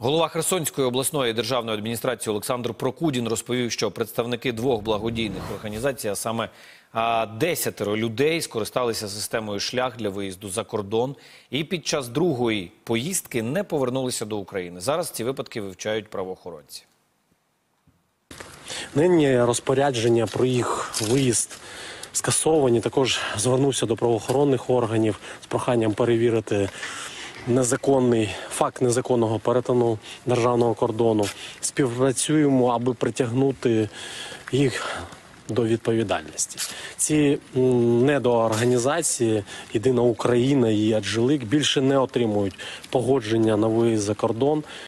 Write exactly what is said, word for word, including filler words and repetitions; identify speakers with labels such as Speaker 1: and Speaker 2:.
Speaker 1: Голова Херсонської обласної державної адміністрації Олександр Прокудін розповів, що представники двох благодійних організацій, а саме десятеро людей, скористалися системою «Шлях» для виїзду за кордон і під час другої поїздки не повернулися до України. Зараз ці випадки вивчають правоохоронці.
Speaker 2: Нині розпорядження про їх виїзд скасовані. Також звернувся до правоохоронних органів з проханням перевірити незаконний факт незаконного перетину державного кордону. Співпрацюємо, аби притягнути їх до відповідальності. Ці недоорганізації «Єдина Україна» і «Аджилик» більше не отримують погодження на виїзд за кордон.